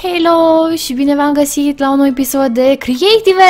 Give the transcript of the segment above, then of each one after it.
Hello și bine v-am găsit la un nou episod de Creativers!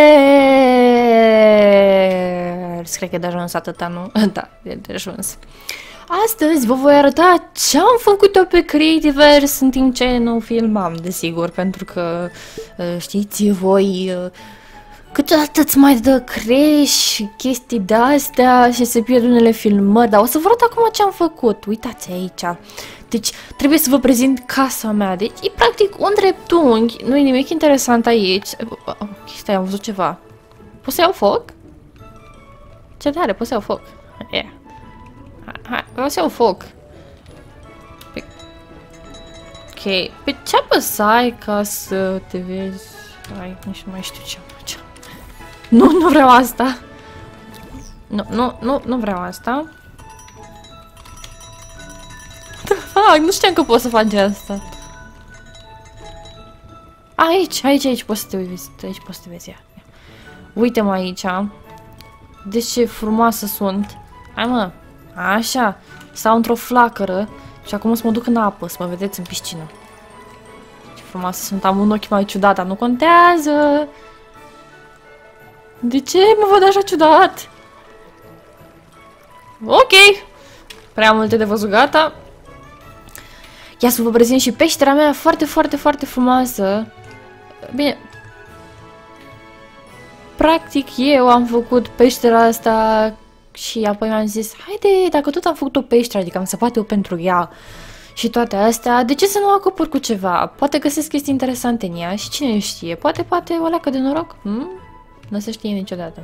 Cred că e de ajuns atâta, nu? Da, e de ajuns. Astăzi vă voi arăta ce am făcut eu pe Creativers în timp ce nu filmam, desigur, pentru că știți voi... Câteodată îți mai dă crash, chestii de-astea și se pierd unele filmări, dar o să vă arăt acum ce am făcut. Uitați aici. Deci trebuie să vă prezint casa mea. Deci e practic un dreptunghi, nu e nimic interesant aici. Stai, am văzut ceva. Poți să iau foc? Ce tare, poți să iau foc. Yeah. Hai, vreau să iau foc. Ok, pe ce apăsai ca să te vezi? Hai, nici nu mai știu ce am făcut. Nu vreau asta. Nu vreau asta. Nu știam că poți să faci asta. Aici poți să te vezi. Aici poți să te vezi. Ia. Uite-mă aici. Deci ce frumoasă sunt. Hai mă. Așa. Stau într-o flacără. Și acum o să mă duc în apă. Să mă vedeți în piscină. Ce frumoasă sunt. Am un ochi mai ciudat, dar nu contează. De ce mă văd așa ciudat? Ok. Prea multe de văzut, gata. Ia să vă prezint și peștera mea foarte frumoasă. Bine. Practic eu am făcut peștera asta și apoi mi-am zis, haide, dacă tot am făcut o peșteră, adică am săpat eu pentru ea și toate astea, de ce să nu o acopăr cu ceva? Poate găsesc chestii interesante în ea și cine știe, poate o leacă de noroc? Nu se știe niciodată.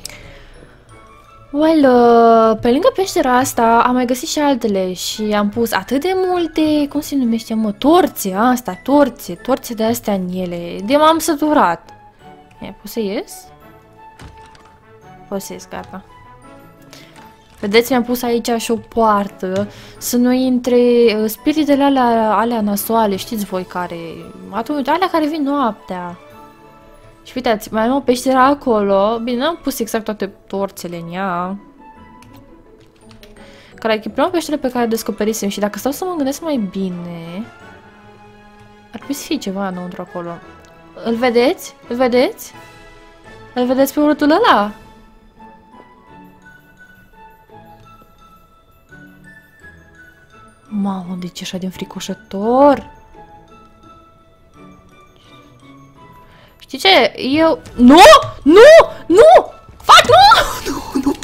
Well, pe lângă peștera asta am mai găsit și altele și am pus atât de multe, cum se numește, mă, torțe, asta, torțe de astea în ele, de m-am săturat. Poți să ies? Poți să ies, gata. Vedeți, mi-am pus aici și o poartă, să nu intre spiritele alea nasoale, știți voi care, atunci, alea care vin noaptea. Și uitați, mai am o peșteră acolo. Bine, n-am pus exact toate torțele în ea. Care e prima peșteră pe care o descoperisem. Și dacă stau să mă gândesc mai bine, ar trebui să fie ceva înăuntru acolo. Îl vedeți? Îl vedeți? Îl vedeți pe urâtul ăla? Mamă, de ce așa de înfricoșător? Știi ce? Eu... Nu! Fac, nu!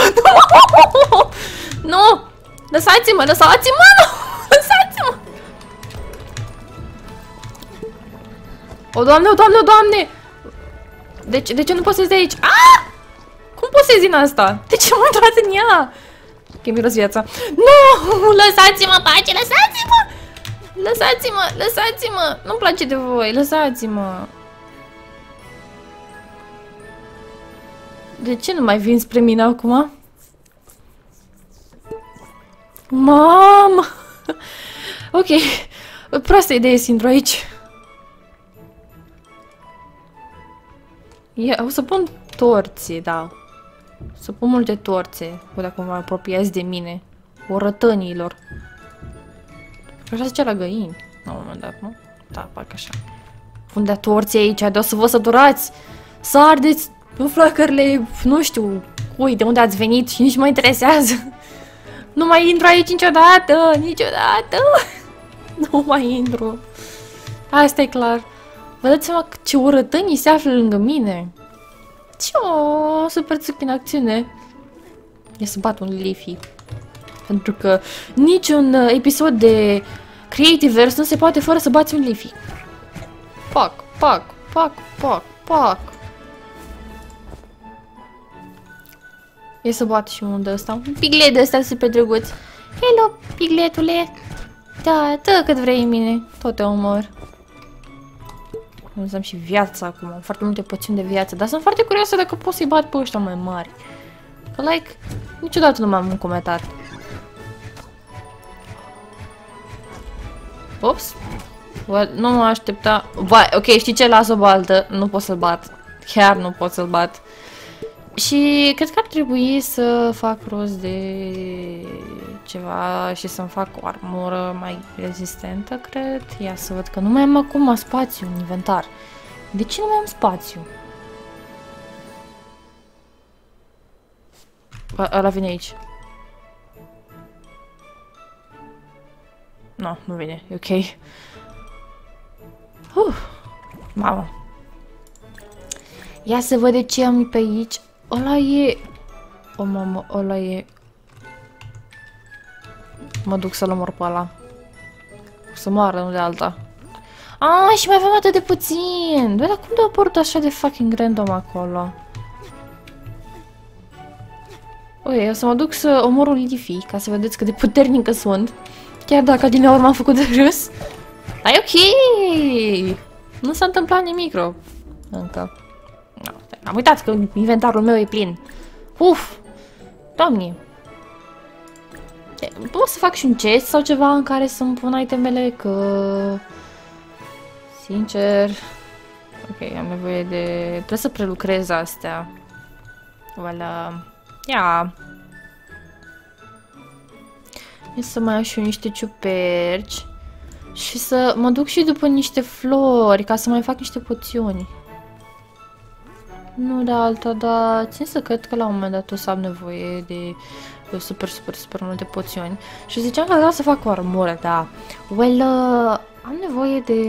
Nu! Lăsați-mă! Lăsați-mă! O, Doamne! De ce nu poți să ies de aici? Cum poți să ies din asta? De ce m-am intrat în ea? Ok, miros viața. Nu! Lăsați-mă, pace! Lăsați-mă! Nu-mi place de voi! Lăsați-mă! De ce nu mai vin spre mine acum? Mamă! Ok. Proastă idee să intru aici. O să pun torțe, da. O să pun multe torțe. Dacă mă apropiați de mine. Orătănilor. Așa zice la găini. La un moment dat, nu? Da, parcă așa. Fundea torțe aici, de o să vă săturați. Să ardeți în flăcările, nu știu cui, de unde ați venit și nici mă interesează. Nu mai intru aici niciodată. Nu mai intru. Asta e clar. Vă dați seama ce urătănii se află lângă mine. Ce-o, super țuc în acțiune. E să bat un Leafy. Pentru că niciun episod de Creativers nu se poate fără să bați un Leafy. Pac. E să bat și unul de ăsta. Un piglet de ăsta super drăguț. Hello, pigletule. Da, cât vrei în mine. Tot te omor. Am și viața acum. Am foarte multe poțiuni de viață. Dar sunt foarte curioasă dacă pot să-i bat pe ăștia mai mari. Că, like, niciodată nu m-am încometat. Ops. Well, nu mă aștepta. Vai, ok, știi ce? Las o baltă. Nu pot să-l bat. Chiar nu pot să-l bat. Și cred că ar trebui să fac rost de ceva și să-mi fac o armură mai rezistentă, cred. Ia să văd că nu mai am acum spațiu în inventar. De ce nu mai am spațiu? Ăla vine aici. No, nu vine, e ok. Mamă. Ia să văd de ce am pe aici. Ăla e... O, mamă, ăla e... Mă duc să-l omor pe ăla. O să moară, nu de alta. Și mai avem atât de puțin! Bă, dar cum de-a apărut așa de fucking random acolo? Ok, o să mă duc să omor un Leafy, ca să vedeți cât de puternică sunt. Chiar dacă din ori m-am făcut de râs. Dar e ok! Nu s-a întâmplat nimic rău. Încă. No, am uitat că inventarul meu e plin. Uf! Doamne! Pot să fac și un chest sau ceva în care să-mi pun itemele, că... Sincer... Ok, am nevoie de... Trebuie să prelucrez astea. Voilà. Ia! E să mai iau și eu niște ciuperci. Și să mă duc și după niște flori, ca să mai fac niște poțiuni. Nu de alta, dar țin să cred că la un moment dat o să am nevoie de super multe poțiuni. Și ziceam că vreau să fac o armură, da. Well, am nevoie de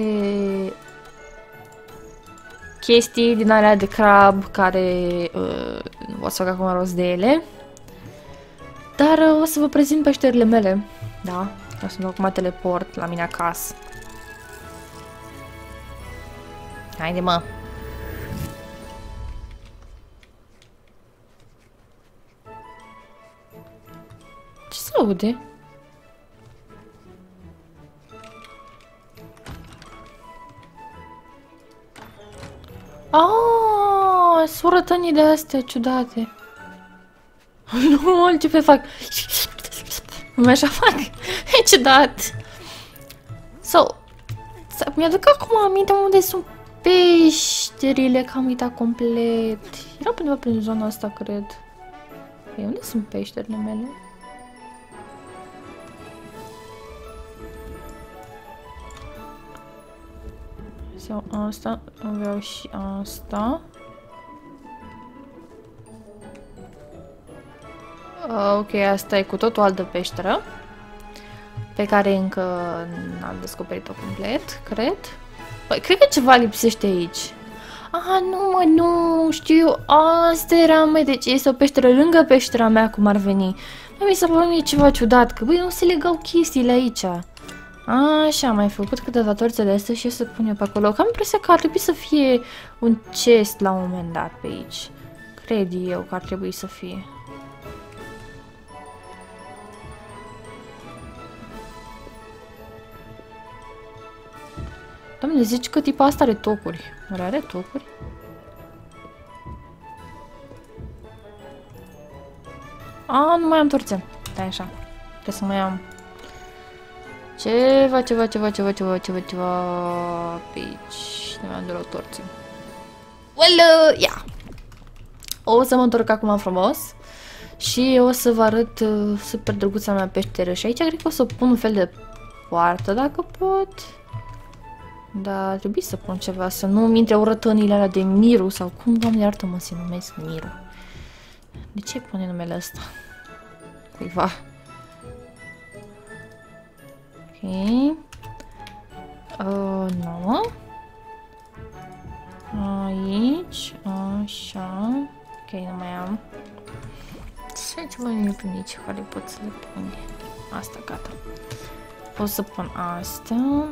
chestii din alea de crab care o să fac acum rost de ele. Dar o să vă prezint peșterile mele. Da, o să-mi acum teleport la mine acasă. Haide, mă! Ce se aude? Sunt rătănii de astea ciudate. Nu, ce fac? Numai așa fac. E ciudat. Mi-aduc acum aminte unde sunt peșterile, că am uitat complet. Era undeva prin zona asta, cred. Ei, unde sunt peșterile mele? Sau asta, vreau și asta. Ok, asta e cu totul altă peșteră, pe care încă n-am descoperit-o complet, cred. Păi, cred că ceva lipsește aici. Nu, mă, nu știu, asta era, măi, deci este o peșteră lângă peștera mea, cum ar veni. Mi s-a părut mie ceva ciudat, că, băi, nu se legau chestiile aici. Așa, am mai făcut câteva torțele astea și să pun eu pe acolo. Că am impresia că ar trebui să fie un chest la un moment dat pe aici. Cred eu că ar trebui să fie. Doamne, zici că tipa asta are tocuri. Oare are tocuri? Nu mai am torțe. Da, așa. Trebuie să mai am ceva pe aici. Nu mai am deloc torțe. Well, ia! O să mă întorc acum frumos și o să vă arăt super drăguța mea peșteră. Și aici cred că o să pun un fel de poartă, dacă pot. Da, trebuie să pun ceva, să nu-mi intre urătănile alea de Miru sau cum, Doamne iartă-mă, se numesc Miru. De ce pune numele ăsta? Cuiva. Ok. Nu. Aici, așa. Ok, nu mai am. Ce ceva aici care pot să le pun? Asta, gata. Pot să pun asta.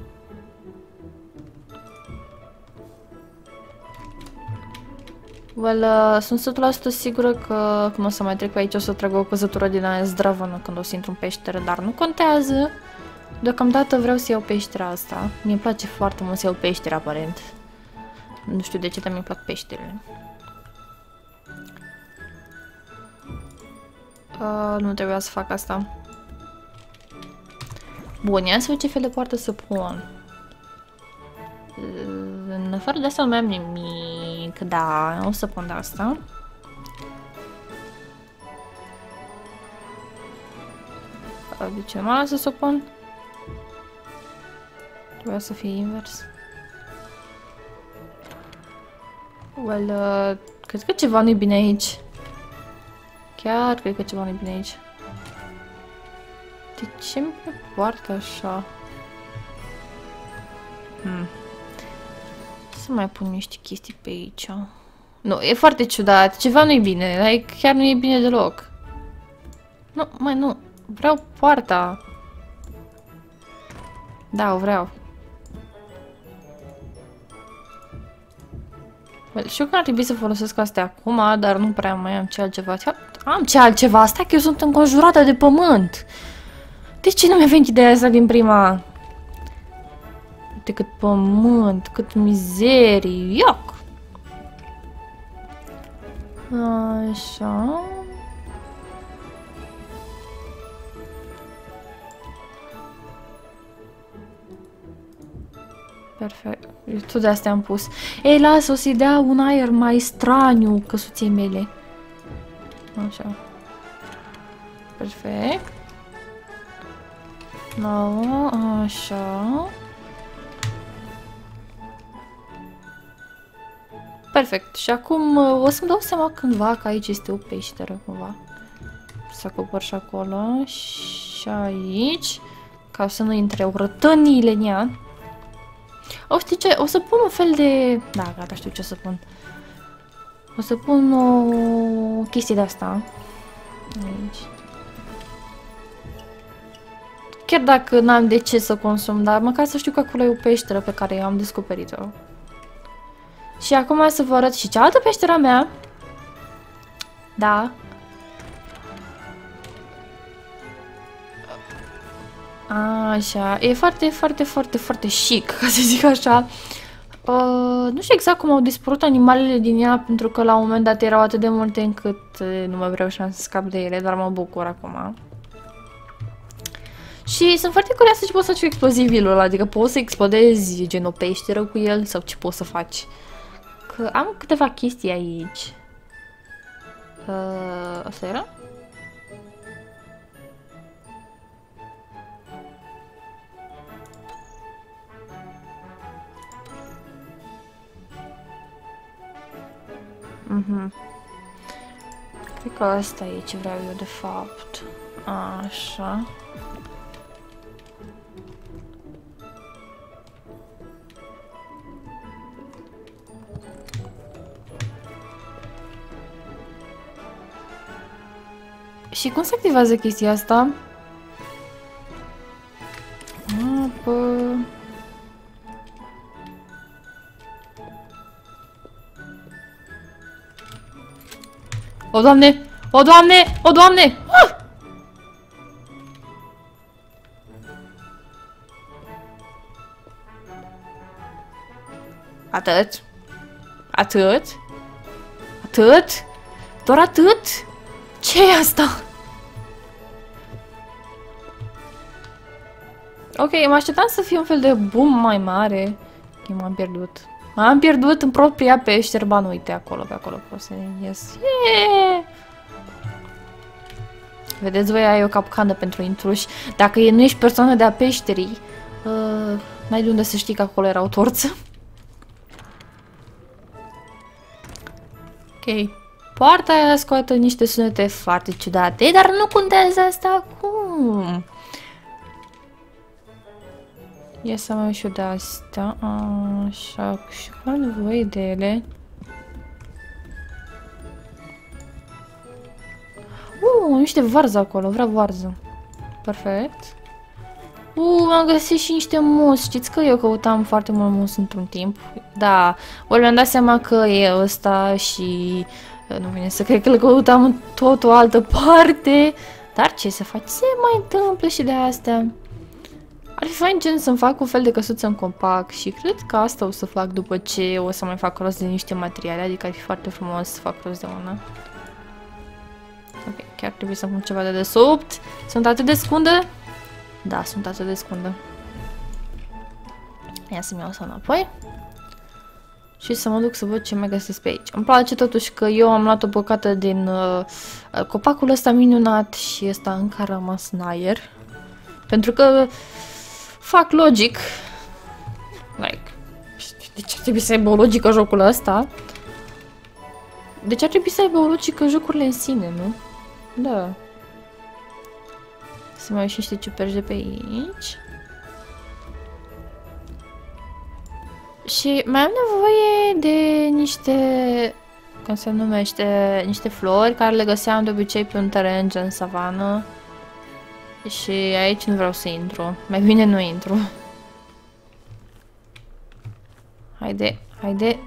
Well, sunt 100% sigură că când o să mai trec pe aici o să trag o căzătură din aia zdravănă când o să intru în peșteră, dar nu contează. Deocamdată vreau să iau peștera asta. Mie îmi place foarte mult să iau peștera, aparent. Nu știu de ce, dar mi-mi plac peșterele. Nu trebuia să fac asta. Bun, ia să văd ce fel de poartă să pun. În afară de asta nu mai am nimic. Da, o să pun de asta. De ce mă lasă să o pun? Trebuia să fie invers. Well, cred că ceva nu-i bine aici. Chiar cred că ceva nu-i bine aici. De ce mi poartă așa? Să mai pun niște chestii pe aici. Nu, e foarte ciudat. Ceva nu-i bine. Like, chiar nu e bine deloc. Nu, mai nu. Vreau poarta. Da, o vreau. Well, știu că ar trebui să folosesc astea acum, dar nu prea mai am ce altceva. Am ce altceva? Stai că eu sunt înconjurată de pământ. De ce nu mi-a venit ideea asta din prima? Uite cât pământ, cât mizerii. Ioc! Așa... Perfect. Tot de astea am pus. Ei, lasă, o să-i dea un aer mai straniu căsuței mele. Așa. Perfect. No, așa. Perfect. Și acum o să-mi dau seama cândva că aici este o peșteră cumva. Să acopăr și acolo. Și aici. Ca să nu intre urătăniile în ea. O, știi ce? O să pun un fel de... Da, gata, știu ce să pun. O să pun o chestie de asta. Aici. Chiar dacă n-am de ce să consum, dar măcar să știu că acolo e o peșteră pe care am descoperit-o. Și acum să vă arăt și cealaltă peștera mea. Da. Așa, e foarte chic, ca să zic așa. Nu știu exact cum au dispărut animalele din ea, pentru că la un moment dat erau atât de multe încât nu mai vreau să scap de ele, dar mă bucur acum. Și sunt foarte curioasă ce poți să faci cu explozibilul ăla, adică poți să explodezi gen o peșteră cu el sau ce poți să faci. Că am câteva chestii aici. Asta era? Cred că asta e ce vreau eu de fapt. Așa. Și cum se activează chestia asta? Apă... O, Doamne! O, Doamne! O, Doamne! Ah! Atât? Atât? Atât? Doar atât? Ce e asta? Ok, mă așteptam să fie un fel de boom mai mare. Ok, m-am pierdut. M-am pierdut în propria peșteră. Ba, nu, uite, acolo, pe acolo pot să ies. Yeah! Vedeți voi, ai o capcană pentru intruși. Dacă nu ești persoană de-a peșterii, n-ai de unde să știi că acolo era o torță. Ok. Poarta aia scoate niște sunete foarte ciudate, dar nu contează asta acum. Ia să mai și de astea. Așa, și cum am nevoie de ele. Niște varză acolo, vreau varză. Perfect. Am găsit și niște mus. Știți că eu căutam foarte mult mus într-un timp. Da, ori mi-am dat seama că e ăsta și... Nu vine să cred că îl căutam în tot o altă parte. Dar ce să faci? Se mai întâmplă și de astea. Ar fi fain gen să-mi fac un fel de căsuță în compact și cred că asta o să fac după ce o să mai fac rost de niște materiale, adică ar fi foarte frumos să fac rost de una. Ok, chiar trebuie să pun ceva de desubt. Sunt atât de scundă? Da, sunt atât de scundă. Ia să-mi iau asta înapoi. Și să mă duc să văd ce mai găsesc pe aici. Îmi place totuși că eu am luat o bucată din copacul ăsta minunat și ăsta încă a rămas în aer. Pentru că fac logic. Like, de ce ar trebui să aibă o logică jocul ăsta? De ce ar trebui să aibă o logică jocurile în sine, nu? Da. Să mai ieși niște ciuperci de pe aici. Și mai am nevoie de niște... cum se numește? Niște flori care le găseam de obicei pe un teren gen savană. Și aici nu vreau să intru. Mai bine nu intru. Haide, haide.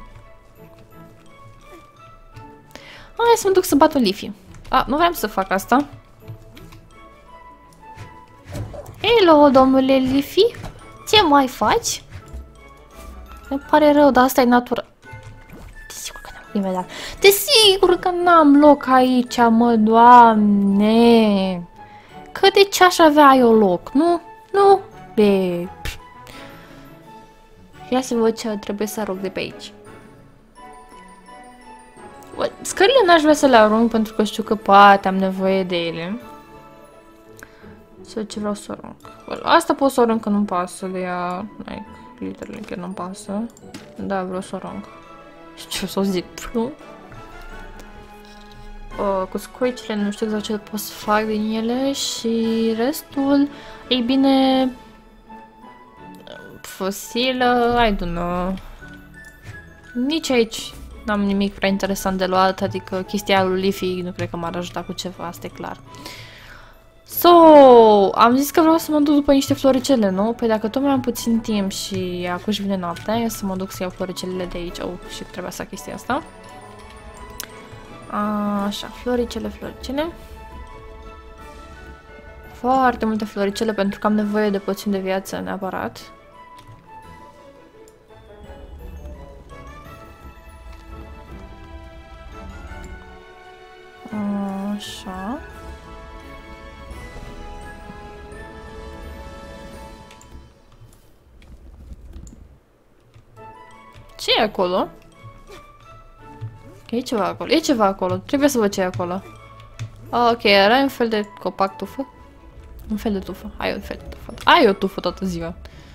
Hai să mă duc să bat un Leafy. Nu vreau să fac asta. Hello, domnule Leafy. Ce mai faci? Îmi pare rău, dar asta e natura. Desigur că n-am imediat. Desigur că n-am loc aici, mă, doamne. Că de ce aș avea eu loc, nu? Nu? Be. Ia să văd ce trebuie să arunc de pe aici. Scările n-aș vrea să le arunc pentru că știu că poate am nevoie de ele. Sau ce vreau să arunc. Asta pot să arunc că nu-mi pasă de ea. Like, literally că nu-mi pasă. Da, vreau să arunc. Și ce o să zic? Nu? Cu scoicile nu știu exact ce pot să fac din ele și restul, ei bine, fosilă, I don't know. Nici aici n-am nimic prea interesant de luat, adică chestia lui Leafy nu cred că m-ar ajuta cu ceva, asta e clar. So, am zis că vreau să mă duc după niște floricele, nu? Păi dacă tot mai am puțin timp și acum și vine noaptea, ia să mă duc să iau floricelele de aici. Și trebuia să fac chestia asta. Așa, floricele, floricele. Foarte multe floricele pentru că am nevoie de puțin de viață neapărat. Așa. Ce e acolo? E ceva acolo, e ceva acolo. Trebuie să văd ce e acolo. Ok, era un fel de copac tufă. Un fel de tufă. Ai un fel de tufă. Ai o tufă toată ziua.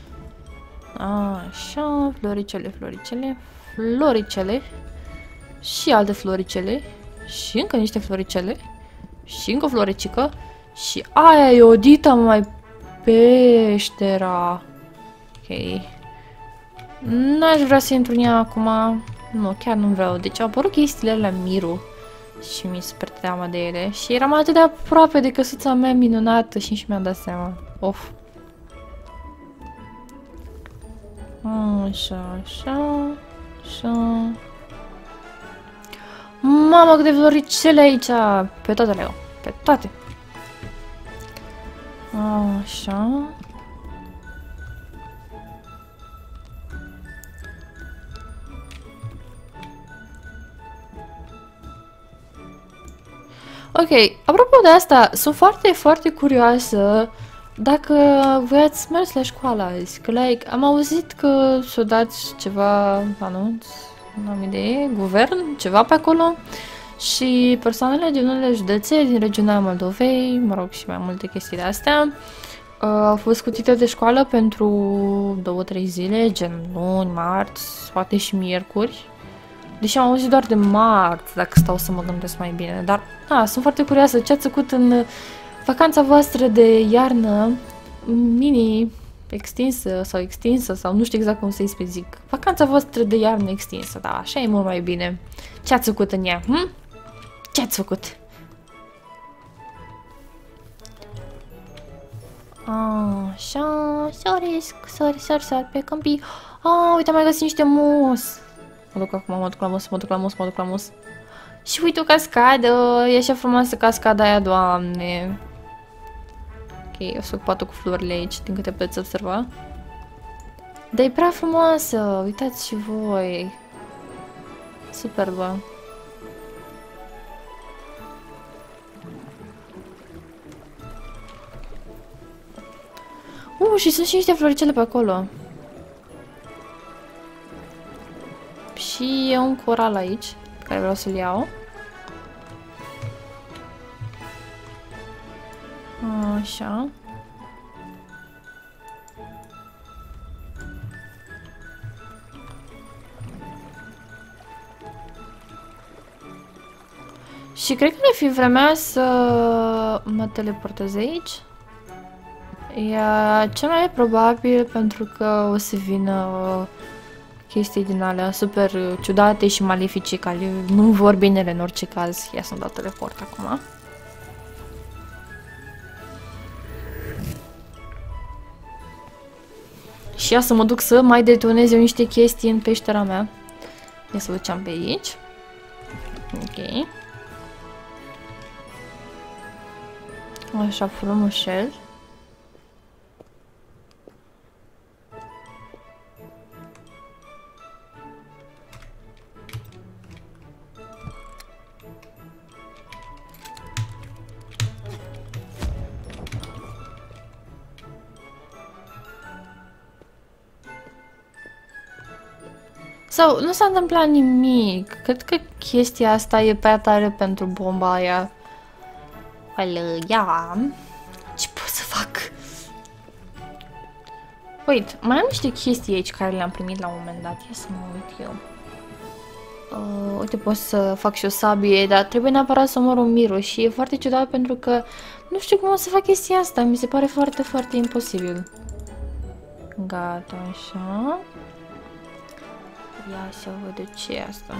Așa, floricele, floricele. Floricele. Și alte floricele. Și încă niște floricele. Și încă o floricică. Și aia e o dita mai peștera. Ok. N-aș vrea să intru în ea acum. Nu, chiar nu vreau. Deci au apărut chestiile alea Miru. Și mi-e super teamă de ele. Și eram atât de aproape de căsuța mea minunată și nici mi-am dat seama. Of. Așa, așa, așa. Mamă, câte floricele aici! Pe toate le iau. Pe toate. Așa. Ok, apropo de asta, sunt foarte, foarte curioasă dacă voi ați mers la școală azi. Că, like, am auzit că s-o dați ceva anunț, nu am idee, guvern, ceva pe acolo. Și persoanele din unele județe din regiunea Moldovei, mă rog, și mai multe chestii de astea, au fost scutite de școală pentru 2-3 zile, gen luni, marți, poate și miercuri. Deși am auzit doar de marți, dacă stau să mă gândesc mai bine. Dar, da, sunt foarte curioasă ce ați făcut în vacanța voastră de iarnă mini-extinsă sau extinsă, sau nu știu exact cum să-i zic. Vacanța voastră de iarnă extinsă, da, așa e mult mai bine. Ce ați făcut în ea? Ce ați făcut? Așa, sari pe câmpii. Uite, am mai găsit niște mus. Mă duc acum, mă duc la mus, mă duc la mus, mă duc la mus. Și uite o cascadă, e așa frumoasă cascada aia, doamne. Ok, o să poate cu florile aici, din câte puteți observa. Dar e prea frumoasă, uitați și voi. Superbă. Și sunt și niște floricele pe acolo. Și e un coral aici, pe care vreau să-l iau. Așa. Și cred că ar fi vremea să mă teleportez aici. E cel mai probabil pentru că o să vină chestii din alea super ciudate și malefice care nu vor binele în orice caz. Ia să-mi dau teleport acum. Și ia să mă duc să mai detonez eu niște chestii în peștera mea. Ia să duceam pe aici. Ok. Așa frumușel. Sau nu s-a întâmplat nimic. Cred că chestia asta e prea tare pentru bomba aia. Ia. Ce pot să fac? Uite, mai am niște chestii aici care le-am primit la un moment dat. Ia să mă uit eu. Uite, pot să fac și o sabie, dar trebuie neapărat să omor un Miro și e foarte ciudat pentru că nu știu cum o să fac chestia asta. Mi se pare foarte, foarte imposibil. Gata, așa. Ia să văd de ce e asta.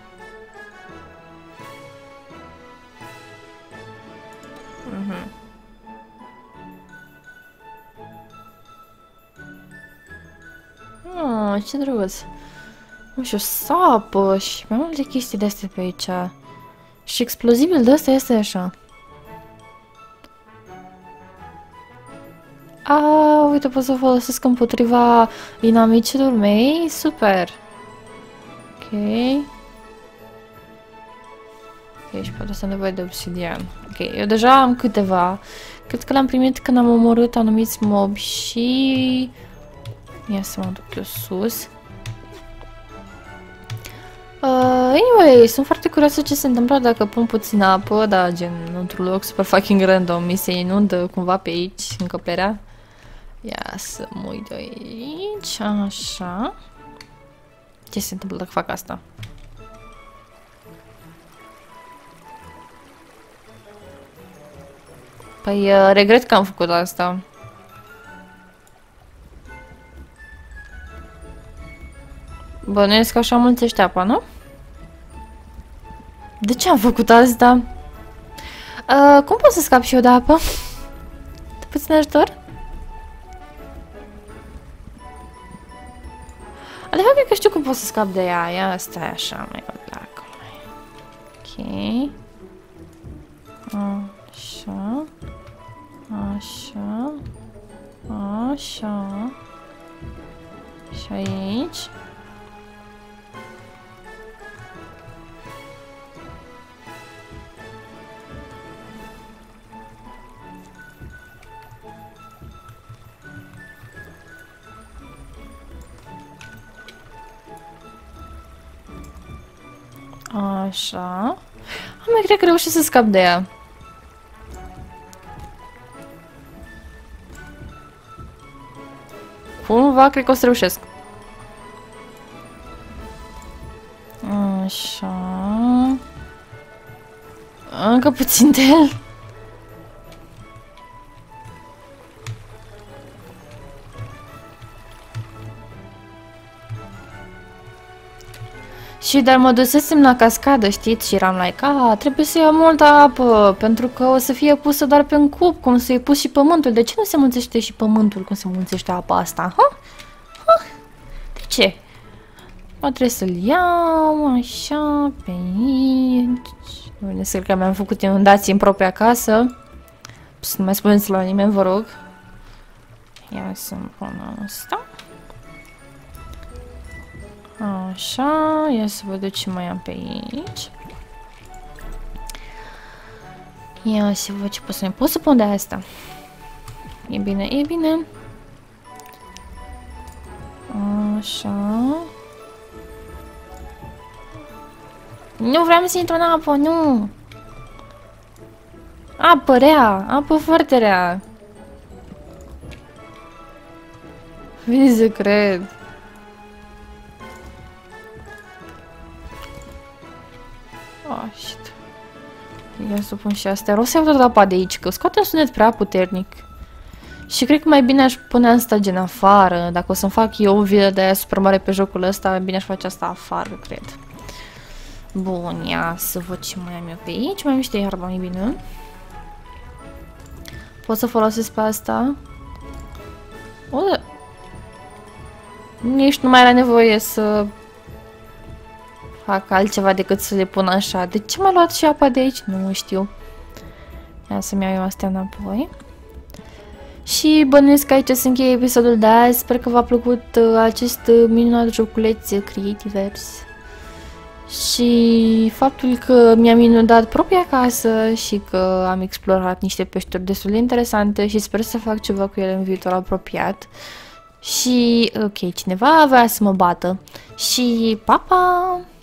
Ce drăguț. Nu știu, sapă și mai multe chestii de astea pe aici. Și explozibil de ăsta este așa. Uite, pot să folosesc împotriva inamicilor mei. Super. Ok. Ok, și poate să am nevoie de obsidian. Ok, eu deja am câteva. Cred că le-am primit când am omorât anumiți mobi și... Ia să mă duc eu sus. Anyway, sunt foarte curioasă ce se întâmplă dacă pun puțină apă, da, gen, într-un loc super fucking random, mi se inundă cumva pe aici, încăperea. Ia să mă uit aici, așa. Ce se întâmplă dacă fac asta? Păi, regret că am făcut asta. Bănuiesc că așa mulțește apa, nu? De ce am făcut asta? Cum pot să scap și eu de apă? Te puțin ajutor? De fapt, cred că știu cum pot să scap de ea. Ia, stai așa, mai dacă mai. Ok. Așa. Așa. Așa. Și aici. Așa. Mai cred că reușesc să scap de ea. Cumva cred că o să reușesc. Așa. Încă puțin de el. Și dar mă dusesem la cascadă, știți? Și eram like, trebuie să iau multă apă, pentru că o să fie pusă doar pe un cub, cum să-i pus și pământul. De ce nu se mulțește și pământul cum se mulțește apa asta? De ce? Mă trebuie să-l iau, așa, pe aici. Nu ne că mi-am făcut inundații în propria casă. Să nu mai spuneți la nimeni, vă rog. Ia să-mi pun asta. Așa, ia să văd ce mai am pe aici. Ia să văd ce pot să mai pot să pun de asta. E bine, e bine. Așa. Nu vreau să intru în apă, nu! Apă rea, apă foarte rea. Vezi să cred. Oh, shit. Ia să pun și astea. O să iau tot apa de aici, că scoate un sunet prea puternic. Și cred că mai bine aș pune asta gen afară. Dacă o să-mi fac eu o vilă de aia super mare pe jocul ăsta, mai bine aș face asta afară, cred. Bun, ia să văd ce mai am eu pe aici. Mai am niște iarba, mai bine. Pot să folosesc pe asta? O, nici nu mai era nevoie să fac altceva decât să le pun așa. De ce m-a luat și apa de aici? Nu știu. Ia să-mi iau eu astea înapoi. Și bănuiesc că aici se încheie episodul de azi. Sper că v-a plăcut acest minunat joculeț Creativers. Și faptul că mi-am inundat propria casă și că am explorat niște peșteri destul de interesante și sper să fac ceva cu ele în viitor apropiat. Și, ok, cineva avea să mă bată. Și, pa, pa!